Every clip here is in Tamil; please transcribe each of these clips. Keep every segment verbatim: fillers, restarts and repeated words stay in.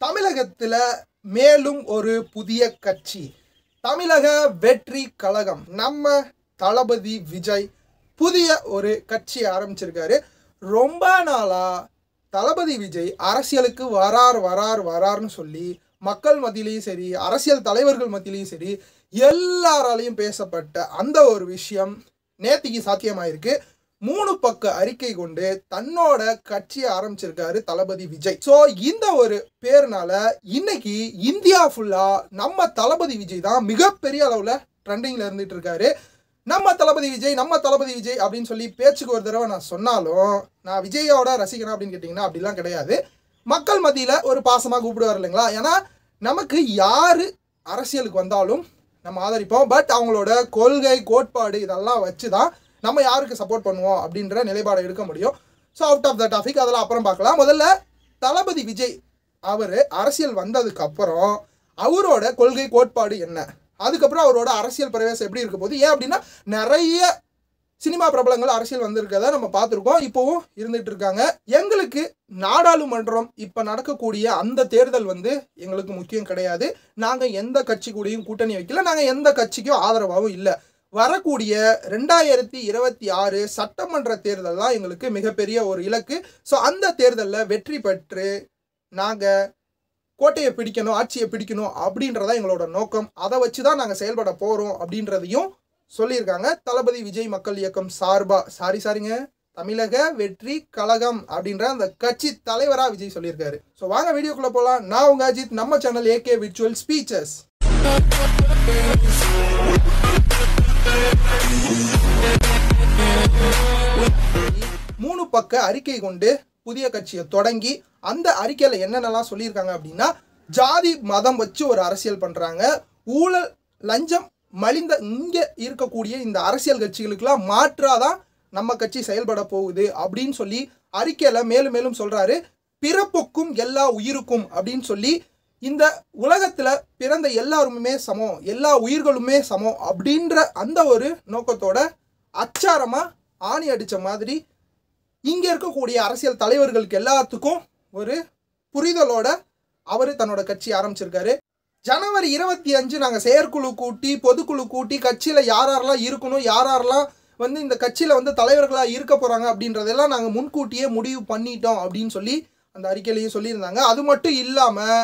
தமிழகத்தில் மேலும் ஒரு புதிய கட்சி தமிழக வெற்றி கழகம். நம்ம தளபதி விஜய் புதிய ஒரு கட்சி ஆரம்பிச்சிருக்காரு. ரொம்ப நாளா தளபதி விஜய் அரசியலுக்கு வரார் வரார் வரார்னு சொல்லி மக்கள் மத்தியிலையும் சரி, அரசியல் தலைவர்கள் மத்தியிலையும் சரி, எல்லாராலையும் பேசப்பட்ட அந்த ஒரு விஷயம் நேத்திக்கு சாத்தியமாயிருக்கு. மூணு பக்க அறிக்கை கொண்டு தன்னோட கட்சியை ஆரம்பிச்சிருக்காரு தளபதி விஜய். ஸோ இந்த ஒரு பேருனால இன்னைக்கு இந்தியா ஃபுல்லா நம்ம தளபதி விஜய் தான் மிகப்பெரிய அளவில் ட்ரெண்டிங்ல இருந்துட்டு இருக்காரு. நம்ம தளபதி விஜய் நம்ம தளபதி விஜய் அப்படின்னு சொல்லி பேச்சுக்கு ஒரு தடவை நான் சொன்னாலும் நான் விஜயோட ரசிகனா அப்படின்னு கேட்டிங்கன்னா அப்படிலாம் கிடையாது. மக்கள் மத்தியில் ஒரு பாசமாக கூப்பிடுவார் இல்லைங்களா. ஏன்னா நமக்கு யார் அரசியலுக்கு வந்தாலும் நம்ம ஆதரிப்போம். பட் அவங்களோட கொள்கை கோட்பாடு இதெல்லாம் வச்சு தான் நம்ம யாருக்கு சப்போர்ட் பண்ணுவோம் அப்படின்ற நிலைப்பாடை எடுக்க முடியும். So out of the topic அதெல்லாம் அப்புறம் பார்க்கலாம். முதல்ல தளபதி விஜய் அவர் அரசியல் வந்ததுக்கப்புறம் அவரோட கொள்கை கோட்பாடு என்ன, அதுக்கப்புறம் அவரோட அரசியல் பிரவேசம் எப்படி இருக்க போகுது. ஏன் அப்படின்னா நிறைய சினிமா பிரபலங்கள் அரசியல் வந்திருக்கதை நம்ம பார்த்துருக்கோம், இப்போவும் இருந்துகிட்டு இருக்காங்க. எங்களுக்கு நாடாளுமன்றம் இப்போ நடக்கக்கூடிய அந்த தேர்தல் வந்து எங்களுக்கு முக்கியம் கிடையாது. நாங்கள் எந்த கட்சி கூடயும் கூட்டணி வைக்கல, நாங்கள் எந்த கட்சிக்கும் ஆதரவாகவும் இல்லை. வரக்கூடிய ரெண்டாயிரத்தி இருபத்தி ஆறு சட்டமன்ற தேர்தல் தான் எங்களுக்கு மிகப்பெரிய ஒரு இலக்கு. ஸோ அந்த தேர்தலில் வெற்றி பெற்று நாங்கள் கோட்டையை பிடிக்கணும், ஆட்சியை பிடிக்கணும் அப்படின்றதான் எங்களோட நோக்கம். அதை வச்சு தான் நாங்கள் செயல்பட போகிறோம் அப்படின்றதையும் சொல்லியிருக்காங்க தளபதி விஜய் மக்கள் இயக்கம் சார்பா. சாரி சாரிங்க தமிழக வெற்றி கழகம் அப்படின்ற அந்த கட்சி தலைவராக விஜய் சொல்லியிருக்காரு. ஸோ வாங்க வீடியோக்குள்ளே போகலாம். நான் உங்கள் அஜித், நம்ம சேனல் ஏகே விர்ச்சுவல் ஸ்பீச்சஸ். மூணு பக்க அறிக்கை கொண்டு புதிய கட்சியை தொடங்கி அந்த அறிக்கையில் என்னென்னலாம் சொல்லியிருக்காங்க அப்படின்னா, ஜாதி மதம் வச்சு ஒரு அரசியல் பண்ணுறாங்க, ஊழல் லஞ்சம் மலிந்த இங்கே இருக்கக்கூடிய இந்த அரசியல் கட்சிகளுக்கெல்லாம் மாற்றாதான் நம்ம கட்சி செயல்பட போகுது அப்படின்னு சொல்லி அறிக்கையில் மேலும் மேலும் சொல்கிறாரு. பிறப்புக்கும் எல்லா உயிருக்கும் அப்படின்னு சொல்லி இந்த உலகத்தில் பிறந்த எல்லாருமே சமம், எல்லா உயிர்களுமே சமம் அப்படின்ற அந்த ஒரு நோக்கத்தோட அச்சாரமாக ஆணி அடித்த மாதிரி இங்கே இருக்கக்கூடிய அரசியல் தலைவர்களுக்கு எல்லாத்துக்கும் ஒரு புரிதலோட அவர் தன்னோட கட்சி ஆரம்பிச்சிருக்காரு. ஜனவரி இருபத்தி அஞ்சு நாங்கள் செயற்குழு கூட்டி பொதுக்குழு கூட்டி கட்சியில் யார் யாரெல்லாம் இருக்கணும், யார் யாரெல்லாம் வந்து இந்த கட்சியில் வந்து தலைவர்களாக இருக்க போகிறாங்க அப்படின்றதெல்லாம் நாங்கள் முன்கூட்டியே முடிவு பண்ணிட்டோம் அப்படின்னு சொல்லி அந்த அறிக்கையிலையும் சொல்லியிருந்தாங்க. அது மட்டும் இல்லாமல்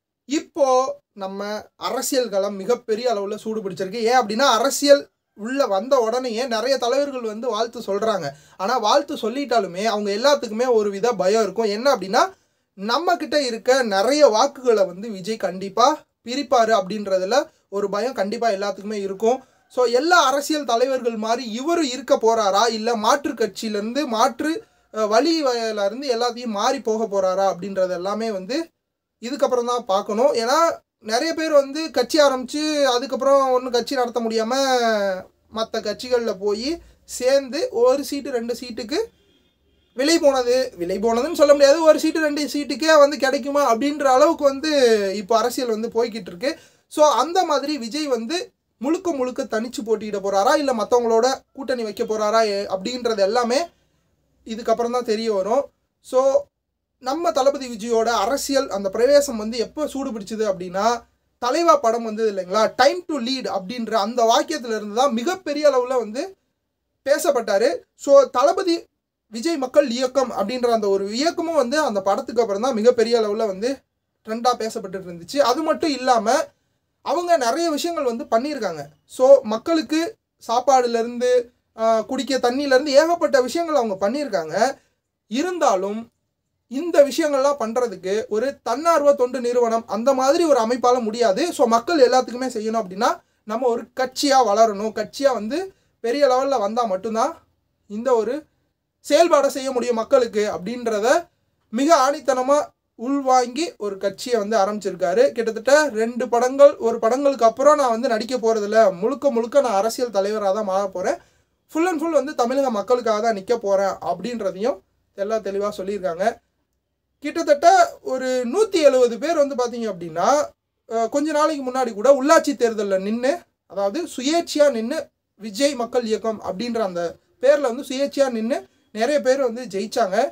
இப்போது நம்ம அரசியல் களம் மிகப்பெரிய அளவில் சூடு பிடிச்சிருக்கு. ஏன் அப்படின்னா அரசியல் உள்ளே வந்த உடனேயே நிறைய தலைவர்கள் வந்து வாழ்த்து சொல்கிறாங்க. ஆனால் வாழ்த்து சொல்லிட்டாலுமே அவங்க எல்லாத்துக்குமே ஒரு வித பயம் இருக்கும். என்ன அப்படின்னா நம்மக்கிட்ட இருக்க நிறைய வாக்குகளை வந்து விஜய் கண்டிப்பாக பிரிப்பார் அப்படின்றதுல ஒரு பயம் கண்டிப்பாக எல்லாத்துக்குமே இருக்கும். ஸோ எல்லா அரசியல் தலைவர்கள் மாதிரி இவர் இருக்க போகிறாரா, இல்லை மாற்று கட்சியிலேருந்து மாற்று வழியிலேருந்து எல்லாத்தையும் மாறி போக போகிறாரா அப்படின்றது எல்லாமே வந்து இதுக்கப்புறம் தான் பார்க்கணும். ஏன்னா நிறைய பேர் வந்து கட்சி ஆரம்பித்து அதுக்கப்புறம் ஒன்றும் கட்சி நடத்த முடியாமல் மற்ற கட்சிகளில் போய் சேர்ந்து ஒரு சீட்டு ரெண்டு சீட்டுக்கு விலை போனது விலை போனதுன்னு சொல்ல முடியாது, ஒரு சீட்டு ரெண்டு சீட்டுக்கே வந்து கிடைக்குமா அப்படின்ற அளவுக்கு வந்து இப்போ அரசியல் வந்து போய்கிட்டு இருக்கு. ஸோ அந்த மாதிரி விஜய் வந்து முழுக்க முழுக்க தனிச்சு போட்டியிட போகிறாரா, இல்லை மற்றவங்களோட கூட்டணி வைக்க போகிறாரா அப்படின்றது எல்லாமே இதுக்கப்புறம் தான் தெரிய வரும். ஸோ நம்ம தளபதி விஜயோட அரசியல் அந்த பிரவேசம் வந்து எப்போ சூடு பிடிச்சது அப்படின்னா தலைவா படம் வந்தது இல்லைங்களா, டைம் டு லீட் அப்படின்ற அந்த வாக்கியத்தில் இருந்து தான் மிகப்பெரிய அளவில் வந்து பேசப்பட்டார். ஸோ தளபதி விஜய் மக்கள் இயக்கம் அப்படின்ற அந்த ஒரு இயக்கமும் வந்து அந்த படத்துக்கு அப்புறம் தான் மிகப்பெரிய அளவில் வந்து ட்ரெண்டாக பேசப்பட்டு இருந்துச்சு. அது மட்டும் இல்லாமல் அவங்க நிறைய விஷயங்கள் வந்து பண்ணியிருக்காங்க. ஸோ மக்களுக்கு சாப்பாடுலேருந்து குடிக்க தண்ணியிலேருந்து ஏகப்பட்ட விஷயங்கள் அவங்க பண்ணியிருக்காங்க. இருந்தாலும் இந்த விஷயங்கள்லாம் பண்ணுறதுக்கு ஒரு தன்னார்வ தொண்டு நிறுவனம் அந்த மாதிரி ஒரு அமைப்பால் முடியாது. ஸோ மக்கள் எல்லாத்துக்குமே செய்யணும் அப்படின்னா நம்ம ஒரு கட்சியாக வளரணும், கட்சியாக வந்து பெரிய லெவலில் வந்தால் மட்டும்தான் இந்த ஒரு செயல்பாடை செய்ய முடியும் மக்களுக்கு அப்படின்றத மிக ஆணித்தனமாக உள்வாங்கி ஒரு கட்சியை வந்து ஆரம்பிச்சிருக்காரு. கிட்டத்தட்ட ரெண்டு படங்கள் ஒரு படங்களுக்கு அப்புறம் நான் வந்து நடிக்க போகிறதில்ல, முழுக்க முழுக்க நான் அரசியல் தலைவராக தான் மாற போகிறேன், ஃபுல் அண்ட் ஃபுல் வந்து தமிழக மக்களுக்காக தான் நிற்க போகிறேன் அப்படின்றதையும் எல்லாம் தெளிவாக சொல்லியிருக்காங்க. கிட்டத்தட்ட ஒரு நூற்றி எழுபது பேர் வந்து பார்த்தீங்க அப்படின்னா கொஞ்ச நாளைக்கு முன்னாடி கூட உள்ளாட்சி தேர்தலில் நின்று, அதாவது சுயேட்சையாக நின்று விஜய் மக்கள் இயக்கம் அப்படின்ற அந்த பேரில் வந்து சுயேட்சையாக நின்று நிறைய பேர் வந்து ஜெயித்தாங்க.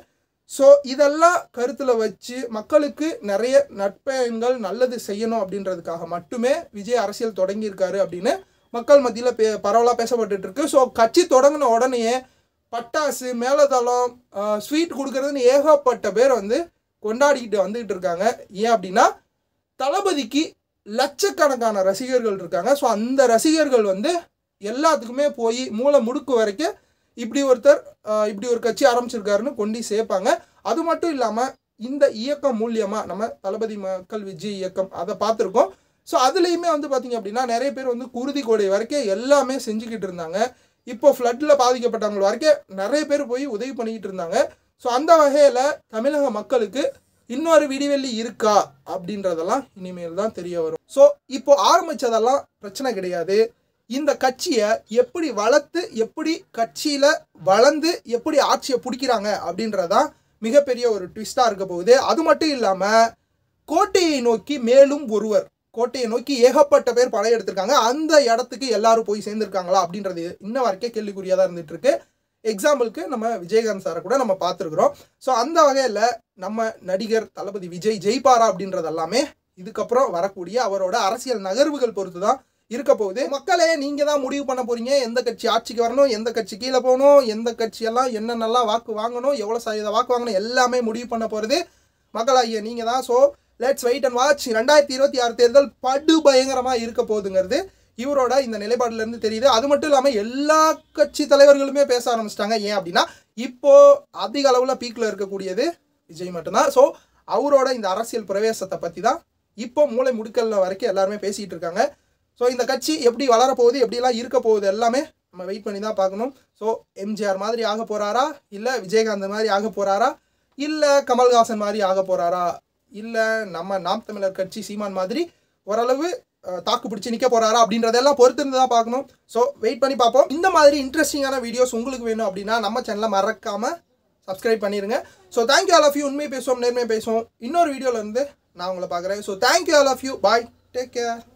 ஸோ இதெல்லாம் கருத்தில் வச்சு மக்களுக்கு நிறைய நற்பயன்கள் நல்லது செய்யணும் அப்படின்றதுக்காக மட்டுமே விஜய் அரசியல் தொடங்கியிருக்காரு அப்படின்னு மக்கள் மத்தியில் பே பரவலாக பேசப்பட்டு இருக்கு. ஸோ கட்சி தொடங்கின உடனே பட்டாசு மேலதளம் ஸ்வீட் கொடுக்கறதுன்னு ஏகப்பட்ட பேர் வந்து கொண்டாடிக்கிட்டு வந்துக்கிட்டு இருக்காங்க. ஏன் அப்படின்னா தளபதிக்கு லட்சக்கணக்கான ரசிகர்கள் இருக்காங்க. ஸோ அந்த ரசிகர்கள் வந்து எல்லாத்துக்குமே போய் மூளை முடுக்கு வரைக்கும் இப்படி ஒருத்தர் இப்படி ஒரு கட்சி ஆரம்பிச்சிருக்காருன்னு கொண்டு சேர்ப்பாங்க. அது மட்டும் இல்லாமல் இந்த இயக்கம் மூலியமாக நம்ம தளபதி மக்கள் விஜய் இயக்கம் அதை பார்த்துருக்கோம். ஸோ அதுலேயுமே வந்து பார்த்திங்க அப்படின்னா நிறைய பேர் வந்து குருதி கோடை வரைக்கும் எல்லாமே செஞ்சுக்கிட்டு இருந்தாங்க. இப்போ ஃப்ளட்டில் பாதிக்கப்பட்டவங்க வரைக்கும் நிறைய பேர் போய் உதவி பண்ணிக்கிட்டு இருந்தாங்க. ஸோ அந்த வகையில் தமிழக மக்களுக்கு இன்னொரு விடிவெள்ளி இருக்கா அப்படின்றதெல்லாம் இனிமேல் தான் தெரிய வரும். ஸோ இப்போ ஆரம்பித்ததெல்லாம் பிரச்சனை கிடையாது. இந்த கட்சியை எப்படி வளர்த்து எப்படி கட்சியில் வளர்ந்து எப்படி ஆட்சியை பிடிக்கிறாங்க அப்படின்றதான் மிகப்பெரிய ஒரு ட்விஸ்டாக இருக்க போகுது. அது மட்டும் இல்லாமல் கோட்டையை நோக்கி மேலும் ஒருவர் கோட்டையை நோக்கி ஏகப்பட்ட பேர் படையெடுத்திருக்காங்க. அந்த இடத்துக்கு எல்லாரும் போய் சேர்ந்துருக்காங்களா அப்படின்றது இன்ன வரைக்கும் கேள்விக்குறியாக தான் இருந்துட்டு இருக்கு. எக்ஸாம்பிளுக்கு நம்ம விஜயகாந்த் சாரை கூட நம்ம பார்த்துருக்குறோம். ஸோ அந்த வகையில் நம்ம நடிகர் தளபதி விஜய் ஜெயிப்பாரா அப்படின்றது எல்லாமே இதுக்கப்புறம் வரக்கூடிய அவரோட அரசியல் நகர்வுகள் பொறுத்து தான் இருக்க போகுது. மக்களே நீங்கள் தான் முடிவு பண்ண போகிறீங்க எந்த கட்சி ஆட்சிக்கு வரணும், எந்த கட்சி கீழே போகணும், எந்த கட்சியெல்லாம் என்னென்னலாம் வாக்கு வாங்கணும், எவ்வளோ சதவீத வாக்கு வாங்கணும் எல்லாமே முடிவு பண்ண போகிறது மக்களாகிய நீங்கள் தான். So let's wait and watch. ரெண்டாயிரத்தி இருபத்தி ஆறு தேர்தல் படு பயங்கரமாக இருக்க போகுதுங்கிறது இவரோட இந்த நிலைப்பாடுலேருந்து தெரியுது. அது மட்டும் இல்லாமல் எல்லா கட்சி தலைவர்களுமே பேச ஆரம்பிச்சிட்டாங்க. ஏன் அப்படின்னா இப்போது அதிக அளவில் பீக்கில் இருக்கக்கூடியது விஜய் மட்டும்தான். ஸோ அவரோட இந்த அரசியல் பிரவேசத்தை பற்றி தான் இப்போ மூளை முடுக்கல்ல வரைக்கும் எல்லாருமே பேசிகிட்டு இருக்காங்க. ஸோ இந்த கட்சி எப்படி வளரப்போகுது எப்படிலாம் இருக்க போகுது எல்லாமே நம்ம வெயிட் பண்ணி தான் பார்க்கணும். ஸோ எம்ஜிஆர் மாதிரி ஆக போகிறாரா, இல்லை விஜயகாந்த் மாதிரி ஆக போகிறாரா, இல்லை கமல்ஹாசன் மாதிரி ஆக போகிறாரா, இல்லை நம்ம நாம் தமிழர் கட்சி சீமான் மாதிரி ஓரளவு தாக்கு பிடிச்சி நிற்க போகிறாரா அப்படின்றதெல்லாம் பொறுத்து இருந்து தான் பார்க்கணும். ஸோ வெயிட் பண்ணி பார்ப்போம். இந்த மாதிரி இன்ட்ரெஸ்டிங்கான வீடியோஸ் உங்களுக்கு வேணும் அப்படின்னா நம்ம சேனலை மறக்காமல் சப்ஸ்கிரைப் பண்ணிடுங்க. So thank you all of you. உண்மையை பேசுவோம் நேர்மையை பேசுவோம். இன்னொரு வீடியோவில் இருந்து நான் உங்களை பார்க்குறேன். So thank you all of you. Bye, take care.